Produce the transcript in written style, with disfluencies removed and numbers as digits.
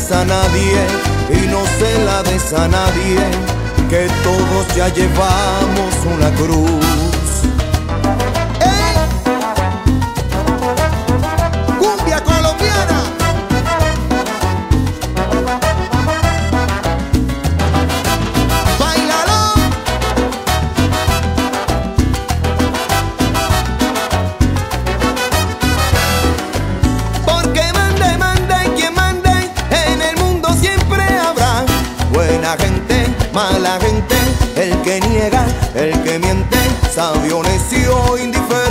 des a nadie y no se la des a nadie, que todos ya llevamos una cruz. ¡Ey! ¡Cumbia colombiana! ¡Báilalo! Porque mande quien mande, en el mundo siempre habrá buena gente, mala gente, el que niega, el que miente, sabio, necio, indiferente.